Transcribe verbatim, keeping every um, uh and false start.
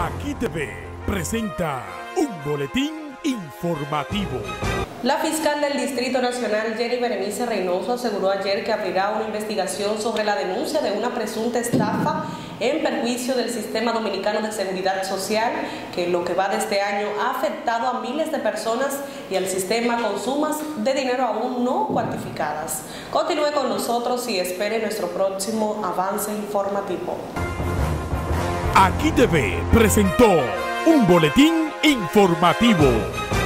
Aquí T V presenta un boletín informativo. La fiscal del Distrito Nacional, Jenny Berenice Reynoso, aseguró ayer que abrirá una investigación sobre la denuncia de una presunta estafa en perjuicio del Sistema Dominicano de Seguridad Social, que en lo que va de este año ha afectado a miles de personas y al sistema con sumas de dinero aún no cuantificadas. Continúe con nosotros y espere nuestro próximo avance informativo. Aquí T V presentó un boletín informativo.